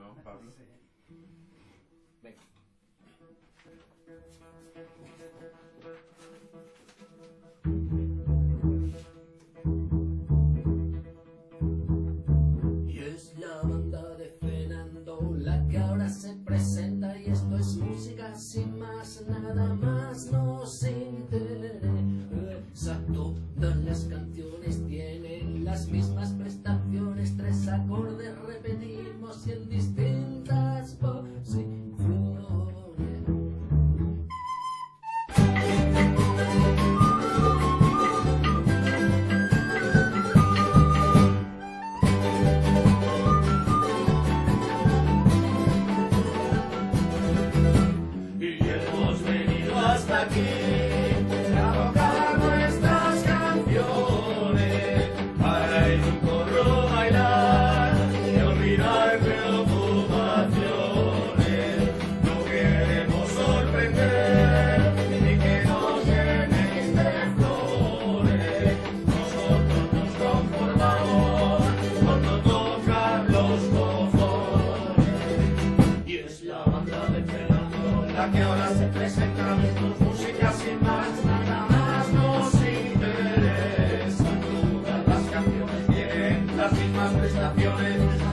¿no, Pablo? Sí. Venga. Y es la banda de Fernando la que ahora se presenta, y esto es música sin más, nada más nos interesa. Todas las canciones tienen las mismas prestaciones, 3 acordes repetimos y en distintas posiciones. Y hemos venido hasta aquí a tocar nuestras canciones, para en un corro bailar y olvidar preocupaciones. No queremos sorprender ni que nos llenéis de flores. Nosotros nos conformamos con no tocar los cojones. Y es la banda de Fernando la que ahora se presenta, tus músicas sin más, nada más nos interesa. Todas las canciones tienen las mismas prestaciones.